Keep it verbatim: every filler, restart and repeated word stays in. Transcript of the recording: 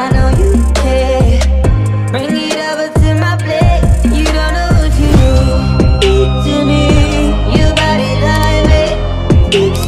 I know you care. Bring it over to my plate. You don't know what you need. Eat to me, your body like it.